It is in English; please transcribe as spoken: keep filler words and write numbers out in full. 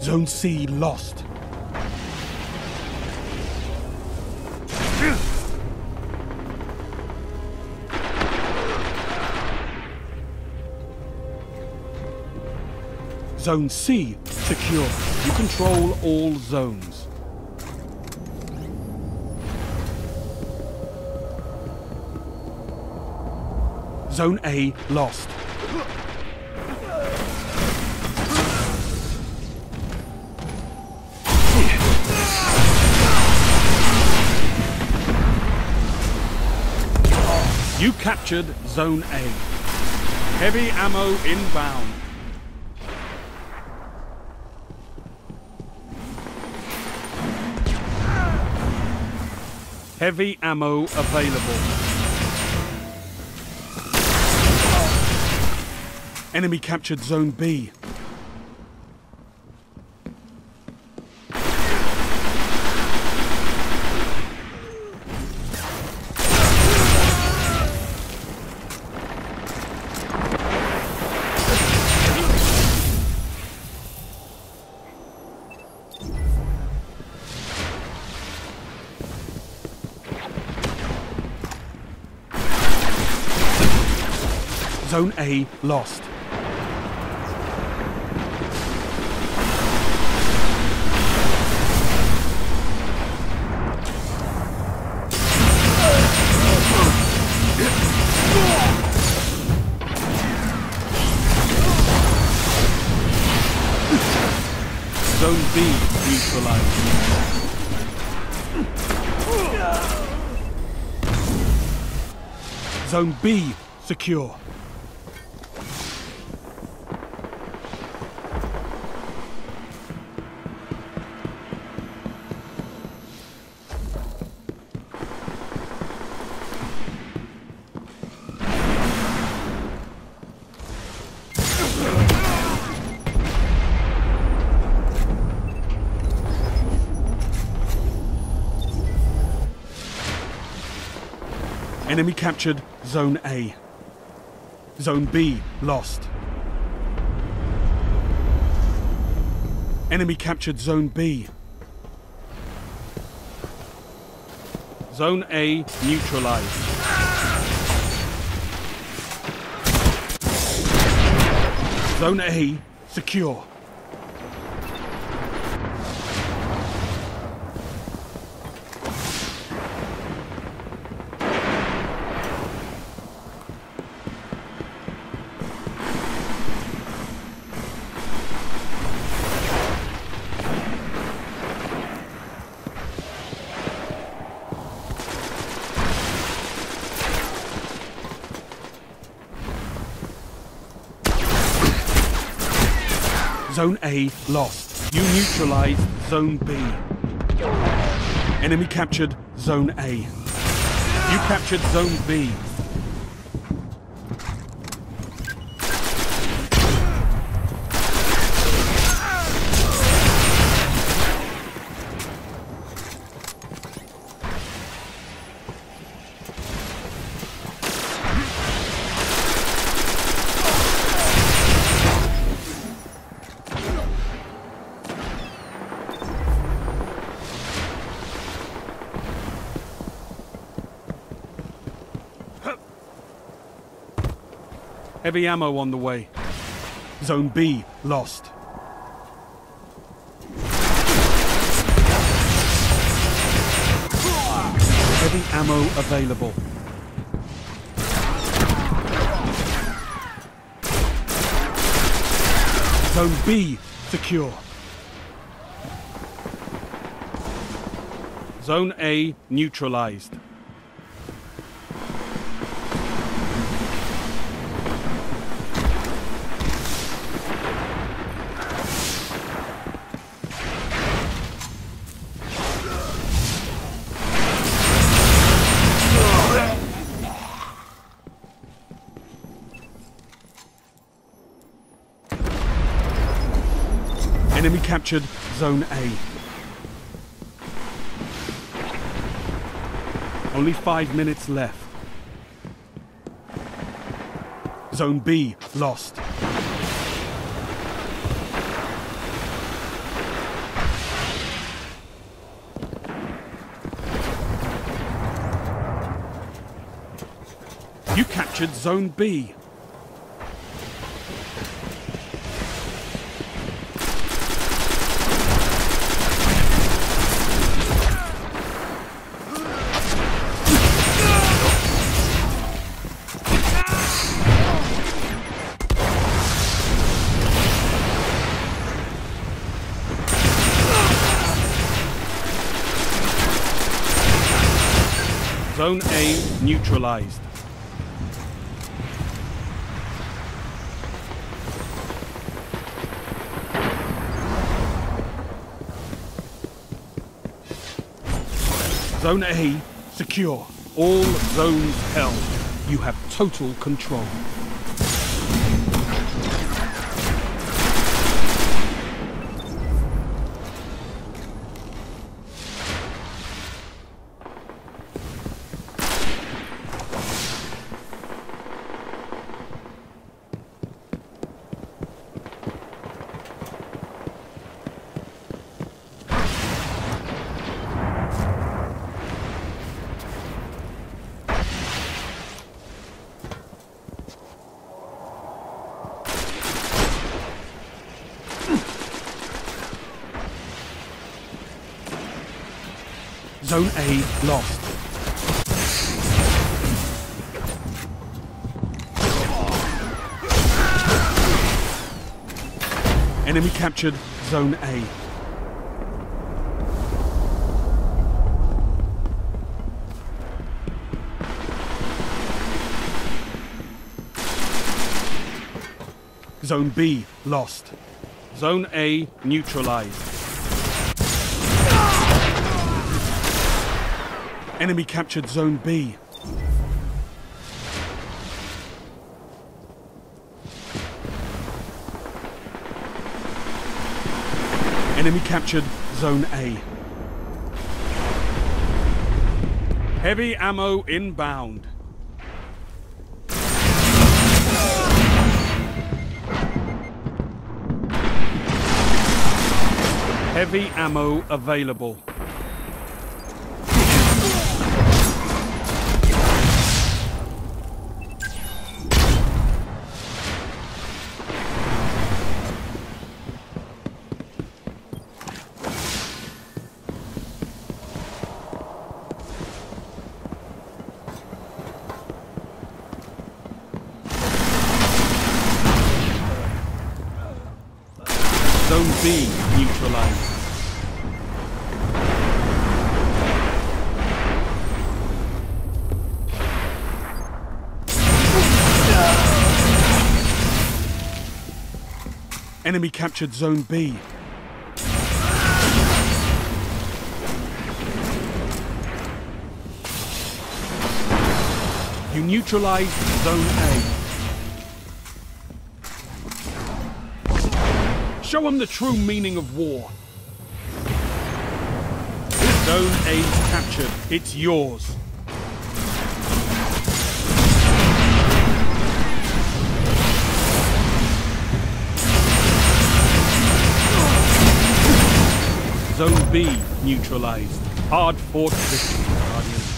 Zone C lost. Zone C secure. You control all zones. Zone A lost. You captured Zone A. Heavy ammo inbound. Heavy ammo available. Enemy captured Zone B. Zone A lost. Zone B neutralized. Zone B secure. Enemy captured Zone A. Zone B lost. Enemy captured Zone B. Zone A neutralized. Zone A secure. Zone A lost. You neutralized Zone B. Enemy captured Zone A. You captured Zone B. Heavy ammo on the way. Zone B lost. Heavy ammo available. Zone B secure. Zone A neutralized. Enemy captured Zone A. Only five minutes left. Zone B lost. You captured Zone B. Zone A neutralized. Zone A secure. All zones held. You have total control. Zone A lost. Enemy captured Zone A. Zone B lost. Zone A neutralized. Enemy captured Zone B. Enemy captured Zone A. Heavy ammo inbound. Heavy ammo available. Zone B neutralized. Enemy captured Zone B. You neutralized Zone A. Show them the true meaning of war. Zone A's captured. It's yours. Zone B neutralized. Hard fought victory, Guardian.